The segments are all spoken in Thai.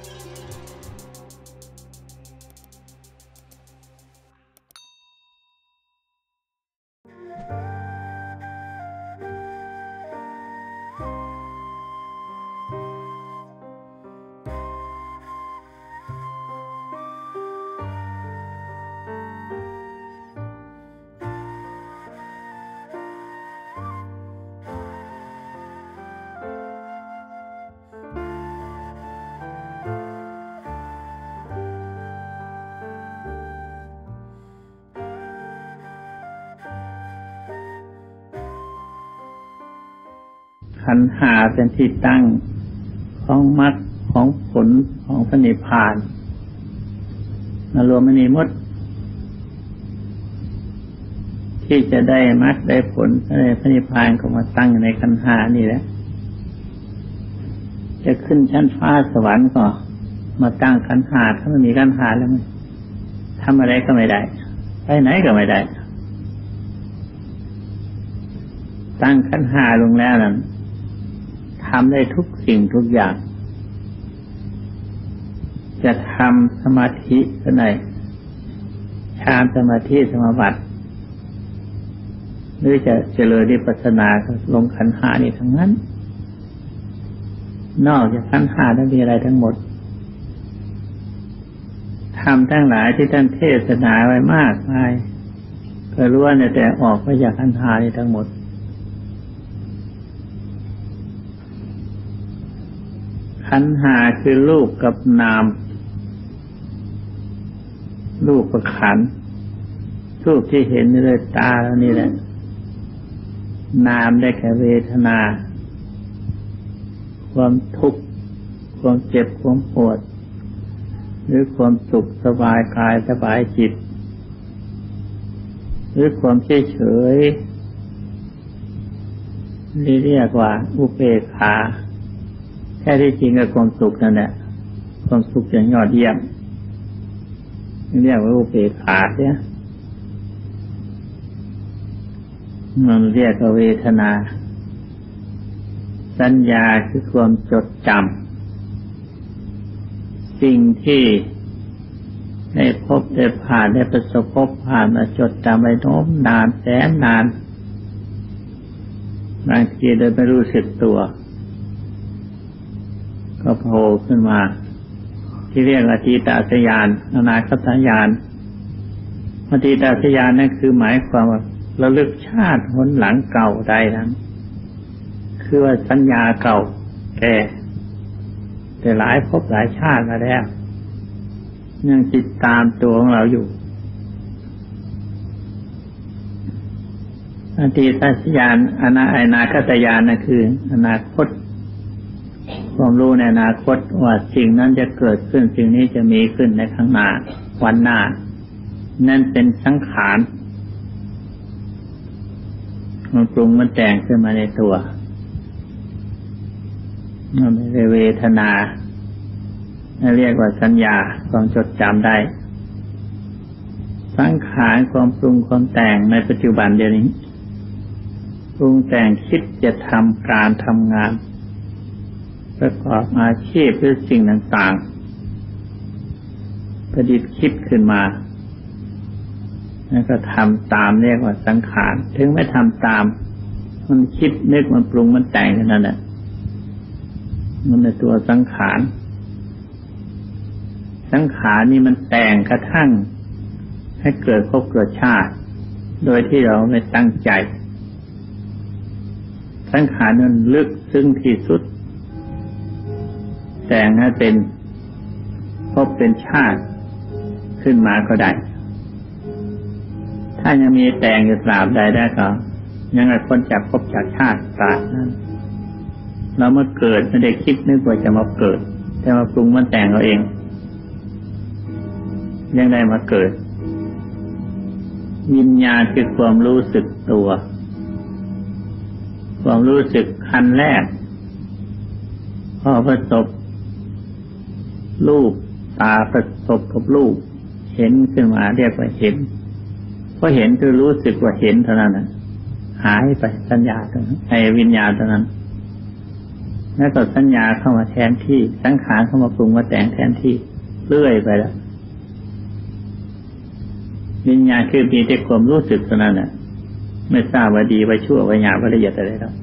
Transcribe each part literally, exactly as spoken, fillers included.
ขันธ์ห้าเป็นที่ตั้งของมรรคของผลของพระนิพพานมารวมมันนี้หมดที่จะได้มรรคได้ผลได้พระนิพพานก็มาตั้งในขันธ์ห้านี่แหละจะขึ้นชั้นฟ้าสวรรค์ก็มาตั้งขันธ์ห้าถ้าไม่มีขันธ์ห้าแล้วมันทำอะไรก็ไม่ได้ไปไหนก็ไม่ได้ตั้งขันธ์ห้าลงแล้วนั้นทำได้ทุกสิ่งทุกอย่างจะทำสมาธิก็ได้ฌานสมาธิสมาบัติหรือจะเจริญวิปัสสนาลงขันธ์ห้านี่ทั้งนั้นนอกจากขันธ์ห้าแล้วมีอะไรทั้งหมดทำทั้งหลายที่ท่านเทศนาไว้มากมายก็ล้วนแต่ออกมาจากขันธ์ห้านี่ทั้งหมดขันธ์ห้าคือรูปกับนามรูปกับขันธ์รูปที่เห็นด้วยตาแล้วนี่แหละนามได้แก่เวทนาความทุกข์ความเจ็บความปวดหรือความสุขสบายกายสบายจิตหรือความเฉยเฉยนี่เรียกว่าอุเบกขาแค่ที่จริงกับความสุขนั่นแหละความสุขอย่างยอดเยี่ยมเรียกว่าอุเบกขาเนี่ยมันเรียกว่าเวทนาสัญญาคือความจดจำสิ่งที่ได้พบได้ผ่านได้ประสบพบผ่านมาจดจำไว้โน้มนานแสนนานบางทีโดยไม่รู้สึกตัวก็โผล่ขึ้นมาที่เรียกอทีตสัญญาณอนาคตสัญญาณอทีตสัญญาณนั่นคือหมายความว่าระลึกชาติหนหลังเก่าใดนั้นคือว่าสัญญาเก่าแก่แต่หลายภพหลายชาติมาแล้วยังติดตามตัวของเราอยู่อทีตสัญญาณอนาอนาคตสัญญาณนั่นคืออนาคตความรู้ในอนาคตว่าสิ่งนั้นจะเกิดขึ้นสิ่งนี้จะมีขึ้นในข้างหน้าวันหน้านั่นเป็นสังขารมันปรุงมันแต่งขึ้นมาในตัวมันไม่ได้เวทนาเรียกว่าสัญญาความจดจำได้สังขารความปรุงความแต่งในปัจจุบันเดี๋ยวนี้ปรุงแต่งคิดจะทำการทำงานประกอบอาชีพหรือสิ่งต่างๆประดิษฐ์คิดขึ้นมาแล้วก็ทำตามเรียกว่าสังขารถึงไม่ทำตามมันคิดนึกมันปรุงมันแต่งนั่นแหละมันในตัวสังขารสังขารนี่มันแต่งกระทั่งให้เกิดภพเกิดชาติโดยที่เราไม่ตั้งใจสังขารนั้นลึกซึ้งที่สุดแต่งให้เป็นภพเป็นชาติขึ้นมาก็ได้ถ้ายังมีแต่งอยู่ตราบใดได้ก็ยังไงคนจากภพจากชาติตราบนั้นเราเมื่อเกิดไม่ได้คิดนึกว่าจะมาเกิดแต่มาปรุงมันแต่งเราเองยังได้มาเกิดวิญญาณคือความรู้สึกตัวความรู้สึกขั้นแรกพอประสบรูปตาประสบกับรูปเห็นขึ้นมาเรียกว่าเห็นพอเห็นคือรู้สึกว่าเห็นเท่านั้นหายไปสัญญาเท่านั้นไอ้วิญญาณเท่านั้นแล้วก็สัญญาเข้ามาแทนที่สังขารเข้ามาปรุงมาแต่งแทนที่เรื่อยไปแล้ววิญญาณคือมีแต่ความรู้สึกเท่านั้นน่ะไม่ทราบว่าดีว่าชั่วว่าหยาบว่าละเอียดอะไรแล้ว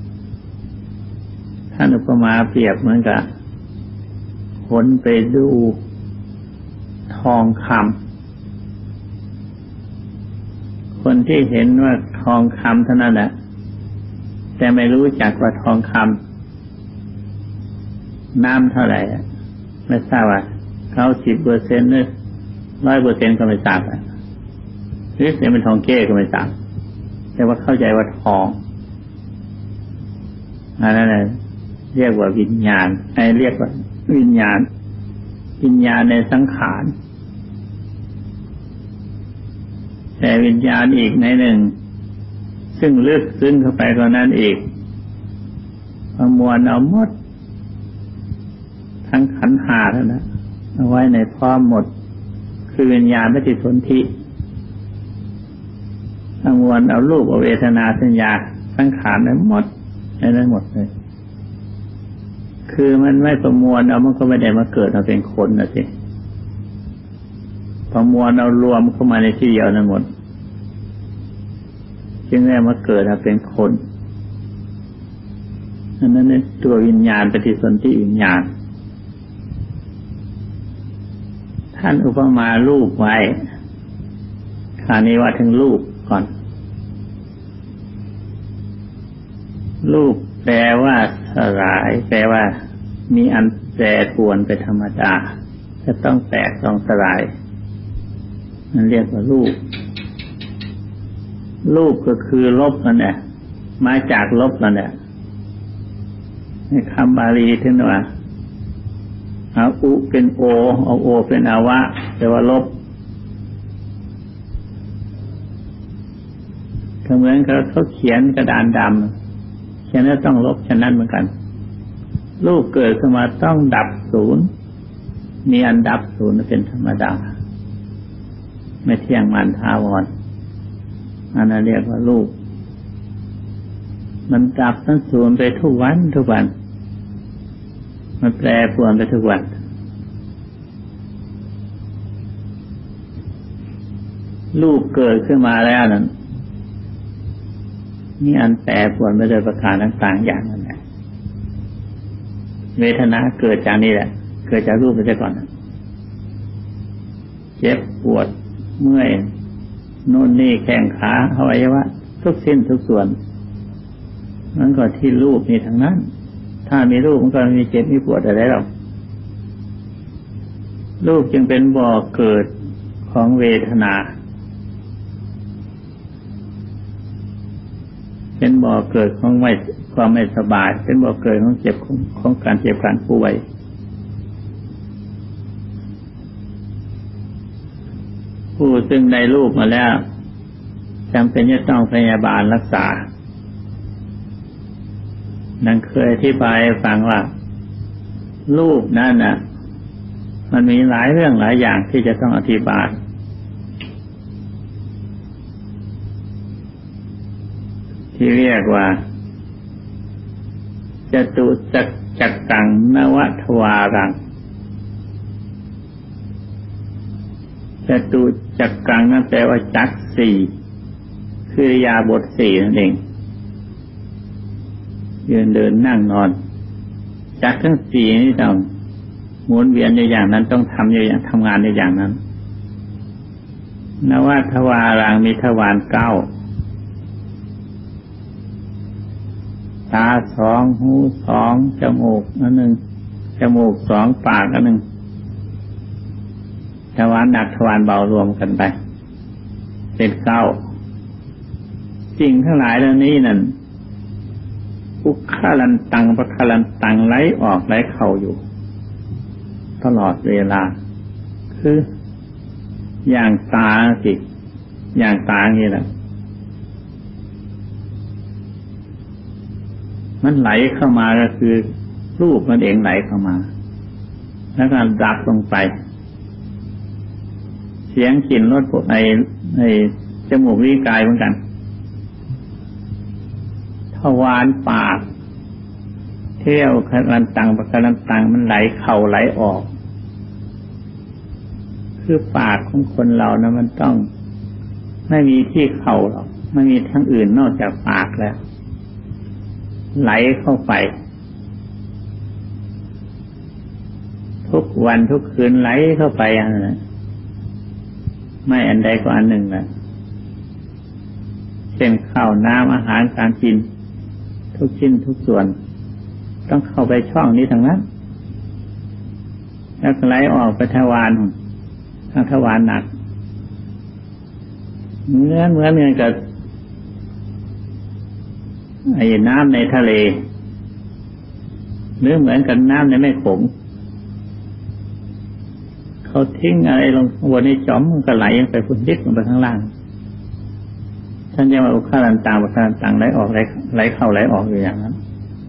ท่านอุปมาเปรียบเหมือนกับคนไปดูทองคำคนที่เห็นว่าทองคำเท่านั้นแหละแต่ไม่รู้จักว่าทองคำน้ำเท่าไหร่ไม่ทราบว่าเขาสิบเปอร์เซ็นต์หรือร้อยเปอร์เซ็นต์ก็ไม่ทราบหรือเสียเป็นทองเก้ก็ไม่ทราบแต่ว่าเข้าใจว่าทองอันนั้นแหละเรียกว่าวิญญาณไอ้เรียกว่าวิญญาณวิญญาณในสังขารแต่วิญญาณอีกในหนึ่งซึ่งลึกซึ้งเข้าไปกว่านั้นอีกประมวลเอาหมดทั้งขันธ์ห้าแล้วนะเอาไว้ในพร้อมหมดคือวิญญาณปฏิสนธิประมวลเอารูปเอาเวทนาสัญญาสังขารนั้นหมดในนั้นหมดเลยคือมันไม่ประมวลเอามันก็ไม่ได้มาเกิดมาเป็นคนนะสิประมวลเอารวมเข้ามาในที่เดียวนั้นหมดจึงได้มาเกิดมาเป็นคนอันนั้นเนี่ยตัววิญญาณปฏิสนธิวิญญาณท่านอุปมารูปไว้คราวนี้ว่าถึงรูปก่อนรูปแปลว่าสลายแปลว่ามีอันแปรปรวนไปธรรมดาจะต้องแตกต้องสลายนั่นเรียกว่ารูปรูปก็คือลบนั่นแหละมาจากลบนั่นแหละในคำบาลีถึงว่าเอาอุเป็นโอเอาโอเป็นอาวะแปลว่าลบก็เหมือนเขาเขาเขียนกระดานดำเขียนแล้วต้องลบฉะนั้นเหมือนกันรูปเกิดขึ้นมาต้องดับศูนย์มีอันดับศูนย์เป็นธรรมดาไม่เที่ยงมันถาวรอันนั้นเรียกว่ารูปมันดับทั้งศูนย์ไปทุกวันทุกวันมันแปรปรวนไปทุกวันรูปเกิดขึ้นมาแล้วนั้นนี่อันแปรปรวนไปโดยประการต่างๆอย่างนั้นแหละเวทนาเกิดจากนี่แหละเกิดจากรูปไปก่อนเจ็บปวดเมื่อยโน่นนี่แข้งขาอวัยวะทุกสิ้นทุกส่วนมันก็ที่รูปนี่ทั้งนั้นถ้ามีรูปมันก็มีเจ็บมีปวดอะไรหรอกรูปจึงเป็นบ่อเกิดของเวทนาเป็นบ่อเกิดของไม่ความไม่สบายเป็นบ่อเกิดของเจ็บของของการเจ็บการป่วยผู้ซึ่งได้รูปมาแล้วจำเป็นจะต้องพยาบาลรักษานั่นเคยอธิบายให้ฟังว่ารูปนั่นน่ะมันมีหลายเรื่องหลายอย่างที่จะต้องอธิบายที่เรียกว่าจตุจักจักกังนวัฏวารังจตุจักกังนั่นแปลว่าจักสี่คืออิริยาบถสี่นั่นเองยืนเดินนั่งนอนจักทั้งสี่นี่ต้องหมุนเวียนอยู่อย่างนั้นต้องทำอยู่อย่างทำงานอยู่อย่างนั้นนวัฏวารังมีทวารเก้าตาสองหูสองจมูกอันหนึ่งจมูกสองปากอันหนึ่งทวารหนักทวารเบารวมกันไปเป็นเก้าสิ่งทั้งหลายเหล่านี้นั่นอุคคลันตังปะคลันตังไหลออกไหลเข้าอยู่ตลอดเวลาคืออย่างตาสิอย่างตาอย่างนี้แหละมันไหลเข้ามาก็คือรูปมันเองไหลเข้ามาแล้วก็ดับลงไปเสียงกลิ่นรสในในจมูกลิ้นกายเหมือนกันทวารปากทเที่ยวกรันตังปะกรันตังมันไหลเข้าไหลออกคือปากของคนเรานะมันต้องไม่มีที่เข้าหรอกไม่มีทางอื่นนอกจากปากแล้วไหลเข้าไปทุกวันทุกคืนไหลเข้าไปอันนั้นไม่อันใดก็อันหนึ่งแหละเช่นข้าวน้ำอาหารการกินทุกชิ้นทุกส่วนต้องเข้าไปช่องนี้ทั้งนั้นแล้วไหลออกไปทวารทางทวารหนักเหมือนเหมือนกันกับไอ้น้ำในทะเลหรือเหมือนกับน้ำในแม่โขงเขาทิ้งอะไรลงบนในจอมมันก็ไหลไปพุ่นดิกลงไปข้างล่างท่านเรียกว่าอุคารันตังอุคารันตังไหลออกไหลไหลเข้าไหลออกอยู่อย่างนั้น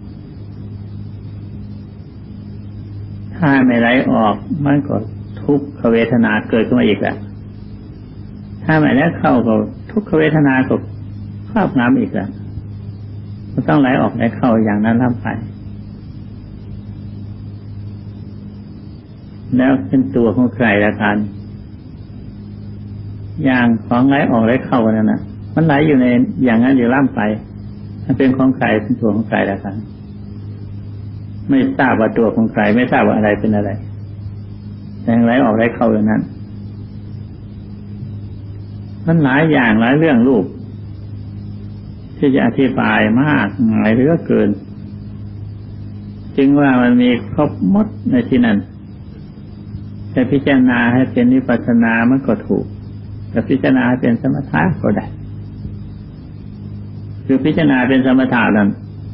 ถ้าไม่ไหลออกมันก็ทุกขเวทนาเกิดขึ้นมาอีกแหละถ้าไม่ไหลเข้าก็ทุกขเวทนาก็ครอบงำอีกแหละมันต้องไหลออกไหลเข้าอย่างนั้นล่ำไปแล้วเป็นตัวของใครละกันอย่างของไหลออกไหลเข้านั่นน่ะมันไหลอยู่ในอย่างนั้นอยู่ล่ำไปมันเป็นของใครเป็นตัวของใครละกันไม่ทราบว่าตัวของใครไม่ทราบว่าอะไรเป็นอะไรแต่ไหลออกไหลเข้าอย่างนั้นมันหลายอย่างหลายเรื่องรูปที่จะอธิบายมากหลายเหลือเกินจึงว่ามันมีครบหมดในที่นั้นแต่พิจารณาให้เป็นวิปัสสนามันก็ถูกแต่พิจารณาให้เป็นสมถะก็ได้คือพิจารณาเป็นสมถะนั้น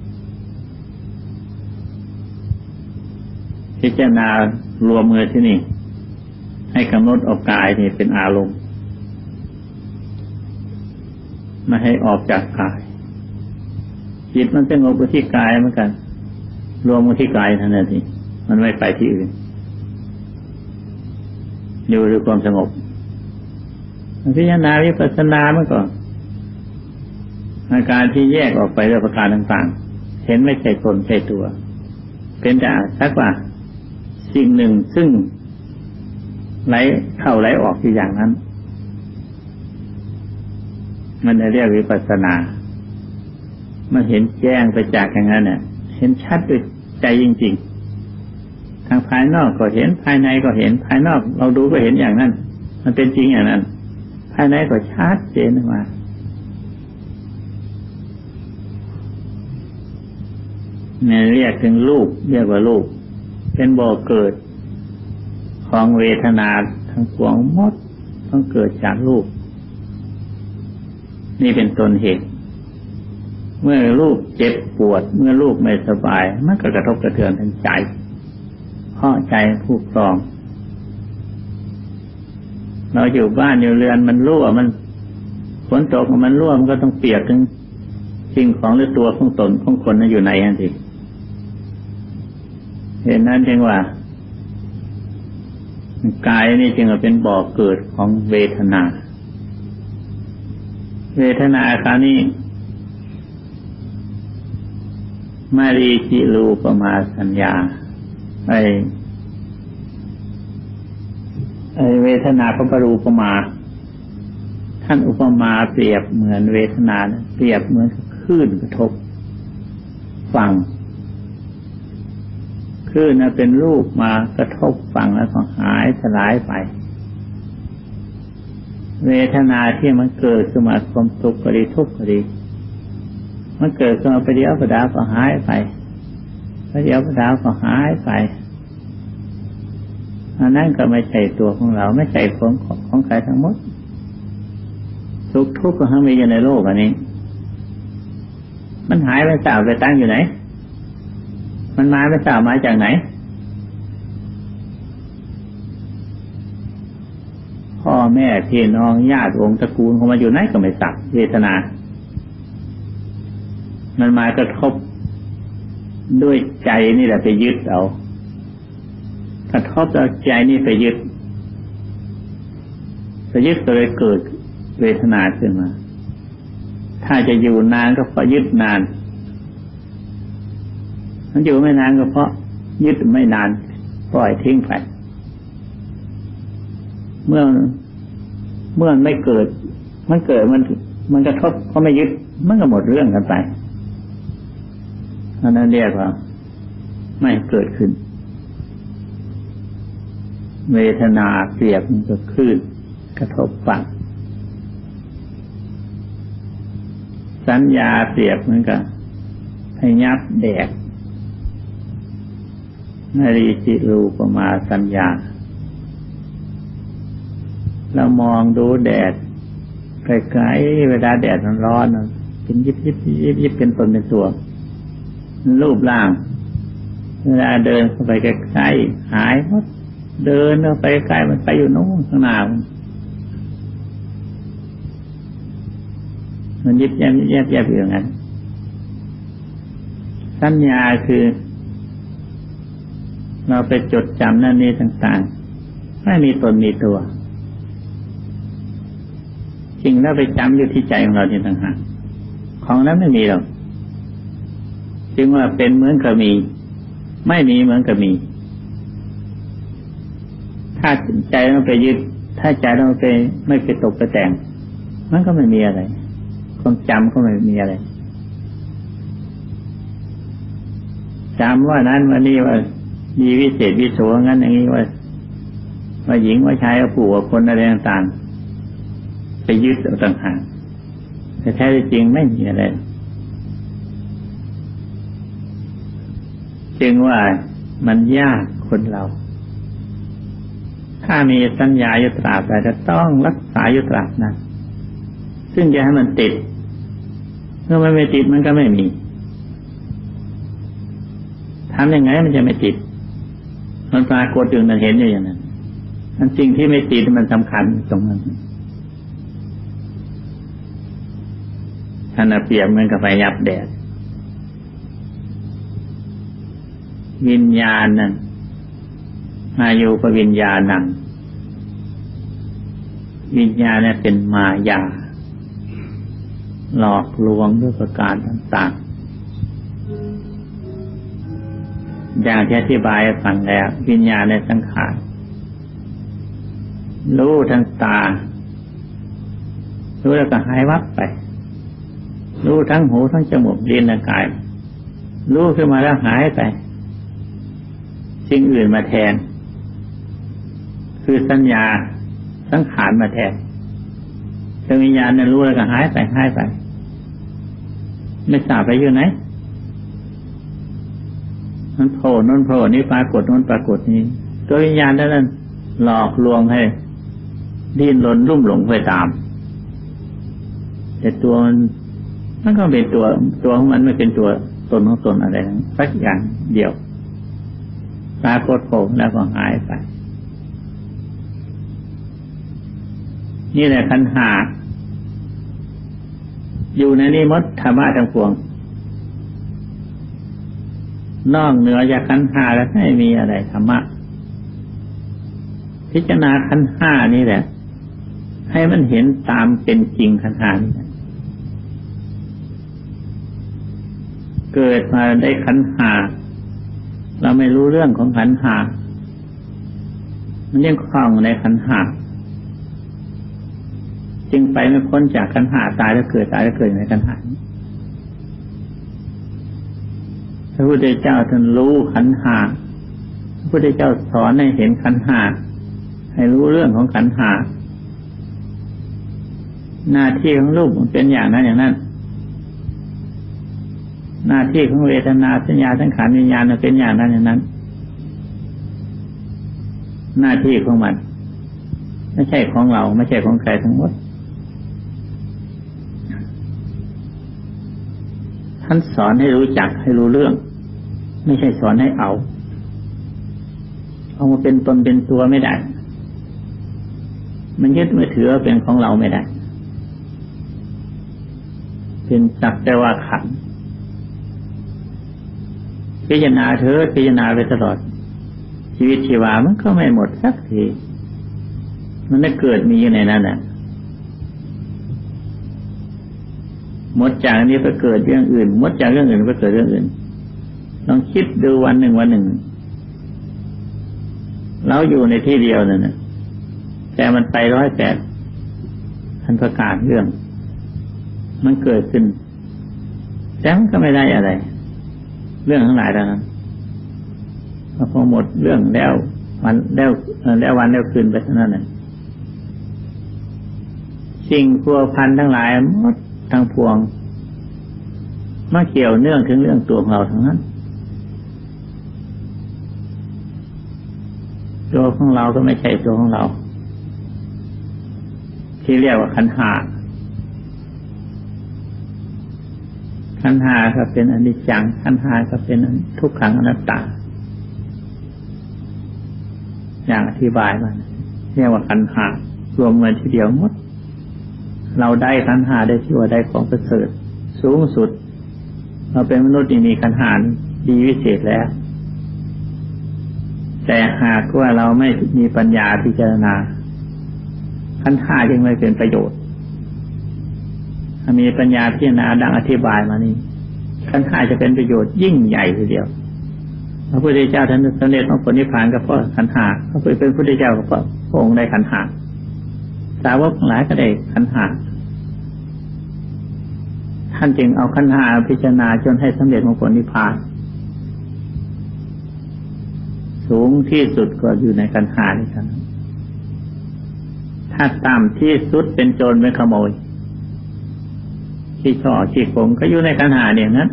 พิจารณารวมมือที่นี่ให้กำหนดเอากายนี่เป็นอารมณ์ไม่ให้ออกจากกายจิตมันสงบอยู่ที่กายเหมือนกันรวมอยู่ที่กายเท่านั้นเองมันไม่ไปที่อื่นอยู่ด้วยความสงบพิจารณาวิปัสสนาเมื่อก่อนอาการที่แยกออกไปด้วยประการต่างๆเห็นไม่ใช่ตนใช่ตัวเป็นแต่สักว่าสิ่งหนึ่งซึ่งไหลเข้าไหลออกอยู่อย่างนั้นมันเรียกวิปัสสนามันเห็นแจ้งไปจากอย่างนั้นเนี่ยเห็นชัดด้วยใจจริงๆทางภายนอกก็เห็นภายในก็เห็นภายนอกเราดูก็เห็นอย่างนั้นมันเป็นจริงอย่างนั้นภายในก็ชัดเจนออกมาเนี่ยเรียกถึงรูปเรียกว่ารูปเป็นบ่อเกิดของเวทนาทั้งปวงหมดต้องเกิดจากรูปนี่เป็นต้นเหตุเมื่อรูปเจ็บปวดเมื่อรูปไม่สบายมันก็กระทบกระเทือนทางใจเพราะใจผู้ครองเราอยู่บ้านอยู่เรือนมันรั่วมันฝนตกมันรั่วมันก็ต้องเปียกถึงสิ่งของหรือตัวของตนของคนนั้นอยู่ในนั่นสิเห็นนั้นจึงว่ากายนี่จึงเป็นบ่อเกิดของเวทนาเวทนาคราวนี้มารีจิรูปมาสัญญาไอไอเวทนาพระปรูปมาท่านอุปมาเปรียบเหมือนเวทนาเปรียบเหมือนคลื่นกระทบฝั่งคลื่นน่ะเป็นรูปมากระทบฝั่งแล้วก็หายสลายไปเวทนาที่มันเกิดขึ้นมาความสุขก็ดีทุกข์ก็ดีมันเกิดขึ้นมาไปเดียวประดาวก็หายไปไปเดียวประดาวก็หายไปอันนั้นก็ไม่ใช่ตัวของเราไม่ใช่ของของใครทั้งหมดสุขทุกข์ก็ทั้งมีอยู่ในโลกอันนี้มันหายไปสาวไปตั้งอยู่ไหนมันมาไปสาวมาจากไหนพ่อแม่พี่น้องญาติวงศ์ตระกูลเขามาอยู่ไหนก็ไม่ทราบเวทนามันมากระทบด้วยใจนี่แหละไปยึดเอากระทบเอาใจนี่ไปยึดไปยึดก็เลยเกิดเวทนาขึ้นมาถ้าจะอยู่นานก็เพราะยึดนานมันอยู่ไม่นานก็เพราะยึดไม่นานปล่อยทิ้งไปเมื่อเมื่อมันไม่เกิดมันเกิดมันมันกระทบก็ไม่ยึดมันก็หมดเรื่องกันไปอันนั้นเรียกว่าไม่เกิดขึ้นเวทนาเปรียบมันก็คลื่นกระทบฟังสัญญาเปรียบเหมือนกับให้ยับแดดนารีจิรูปมาสัญญาเรามองดูแดดไกลๆเวลาแดดมันร้อนเป็นยิบยิบยิบยิบเป็นตนเป็นตัวรูปร่างเวลาเดินเข้าไปใกล้ๆหายหมดเดินเข้าไปใกล้มันไปอยู่โน้นข้างหน้ามันยิบยับยิบยับยับอยู่อย่างนั้นสัญญาคือเราไปจดจำนั่นนี่ต่างๆไม่มีตนมีตัวจริงแล้วไปจำอยู่ที่ใจของเราที่ต่างหากของนั้นไม่มีหรอกจึงว่าเป็นเหมือนกับมีไม่มีเหมือนกับมีถ้าใจเราไปยึดถ้าใจเราไปไม่ไปตกไปแต่งมันก็ไม่มีอะไรความจำก็ไม่มีอะไรจำว่านั้นว่านี่ว่ามีวิเศษวิโสงั้นอย่างนี้ว่าว่าหญิงว่าชายว่าผู้ว่าคนอะไรต่างๆไปยึดเอาต่างหากแต่แท้จริงไม่มีอะไรจึงว่ามันยากคนเราถ้ามีสัญญาอยู่ตราบใดจะต้องรักษาอยู่ตราบนั้นซึ่งจะให้มันติดเมื่อมันไม่ติดมันก็ไม่มีทำยังไงมันจะไม่ติดมันปรากฏอยู่นั่นเห็นอยู่อย่างนั้นอันสิ่งที่ไม่ติดมันสำคัญตรงนั้นท่านเปรียบเหมือนกับไฟยับแดดวิญญาณนั่นมาอยู่กับวิญญาณนั่งวิญญาณเนี่ยเป็นมายาหลอกลวงด้วยประการต่างๆอย่างที่อธิบายให้ฟังแล้ววิญญาณในสังขารรู้ทางตารู้แล้วก็หายวับไปรู้ทั้งหูทั้งจมูกลิ้นและกายรู้ขึ้นมาแล้วหายไปสิ่งอื่นมาแทนคือสัญญาสังขารมาแทนแต่วิญญาณนั้นรู้แล้วก็หายไปหายไปไม่ทราบไปอยู่ไหนมันโผล่นั่นโผล่นี่ปรากฏนั่นปรากฏนี้ตัววิญญาณนั้นหลอกลวงให้ดิ้นรนรุ่มหลงไปตามแต่ตัวมันมันก็เป็นตัวตัวของมันไม่เป็นตัวตนของตนอะไรสักอย่างเดียวปรากฏโผล่แล้วก็หายไปนี่แหละขันธ์ห้าอยู่ในนี้หมดธรรมะทั้งปวงนอกเหนือจากขันธ์ห้าแล้วไม่มีอะไรธรรมะพิจารณาขันธ์ห้านี่แหละให้มันเห็นตามเป็นจริงขันธ์ห้านี่เกิดมาได้ขันธ์ห้าเราไม่รู้เรื่องของขันธ์ห้ามันยังคล้องในขันธ์ห้าจึงไปไม่พ้นจากขันธ์ห้าตายแล้วเกิดตายแล้วเกิดในขันธ์ห้าพระพุทธเจ้าท่านรู้ขันธ์ห้าพระพุทธเจ้าสอนให้เห็นขันธ์ห้าให้รู้เรื่องของขันธ์ห้าหน้าที่ของรูปมันเป็นอย่างนั้นอย่างนั้นหน้าที่ของเวทนาสัญญาสังขารวิญญาณมันเป็นอย่างนั้นอย่างนั้นหน้าที่ของมันไม่ใช่ของเราไม่ใช่ของใครทั้งหมดท่านสอนให้รู้จักให้รู้เรื่องไม่ใช่สอนให้เอาเอามาเป็นตนเป็นตัวไม่ได้มันยึดไม่ถือเป็นของเราไม่ได้เป็นสักแต่ว่าขันธ์พิจารณาเถิดพิจารณาไปตลอดชีวิตชีวามันก็ไม่หมดสักทีมันได้เกิดมีอยู่ในนั้นน่ะหมดจากนี้ไปเกิดเรื่องอื่นหมดจากเรื่องอื่นไปเกิดเรื่องอื่นลองคิดดูวันหนึ่งวันหนึ่งเราอยู่ในที่เดียวนั่นนะแต่มันไปร้อยแปดพันประการเรื่องมันเกิดขึ้นแต่มันก็ไม่ได้อะไรเรื่องทั้งหลายดังนั้นพอหมดเรื่องแล้ววันแล้วแล้ววันแล้วคืนไปเท่านั้นเองสิ่งพัวพันทั้งหลายหมดทั้งพวงมาเกี่ยวเนื่องถึงเรื่องตัวของเราทั้งนั้นตัวของเราก็ไม่ใช่ตัวของเราที่เรียกว่าขันธ์ห้าขันธ์ห้าก็เป็นอนิจจังขันธ์ห้าก็เป็นทุกขังอนัตตาอย่างอธิบายมาเรียกว่าขันธ์ห้ารวมเงินทีเดียวหมดเราได้ขันธ์ห้าได้ชื่อว่าได้ของประเสริฐสูงสุดเราเป็นมนุษย์ที่มีขันธ์ห้าดีวิเศษแล้วแต่หากว่าเราไม่มีปัญญาพิจารณาขันธ์ห้าจึงไม่เป็นประโยชน์ถ้ามีปัญญาพิจารณาดังอธิบายมานี้ขันธ์ห้าจะเป็นประโยชน์ยิ่งใหญ่ทีเดียวพระพุทธเจ้าท่านสำเร็จมรรคผลนิพพานก็เพราะขันธ์ห้าพระพุทธเป็นพระพุทธเจ้าก็เพราะพระองค์ได้ขันธ์ห้าสาวกทั้งหลายก็ได้ขันธ์ห้าท่านจึงเอาขันธ์ห้าพิจารณาจนให้สำเร็จมรรคผลนิพพานสูงที่สุดก็อยู่ในขันธ์ห้านี่ครับถ้าต่ำที่สุดเป็นโจรเป็นขโมยขี้ช่อขี้โกงก็อยู่ในขันธ์ห้าเนี่ยนั้น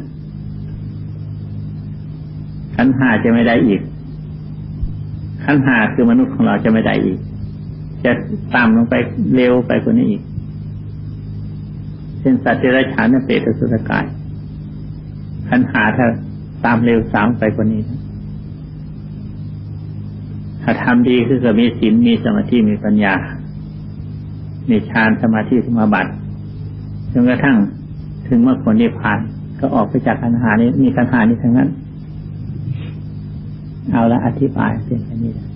ขันธ์ห้าจะไม่ได้อีกขันธ์ห้าคือมนุษย์ของเราจะไม่ได้อีกจะต่ำลงไปเร็วไปกว่านี้อีกเช่นสัตว์เดรัจฉานและเปรตอสุรกายขันธ์ห้าถ้าตามเร็วสามไปกว่านี้ถ้าทำดีคือก็มีศีลมีสมาธิมีปัญญามีฌานสมาธิสมาบัติจนกระทั่งถึงมรรคผลนิพพานก็ออกไปจากขันธ์ห้านี้มีขันธ์ห้านี้ทั้งนั้นเอาละอธิบายเพียงแค่นี้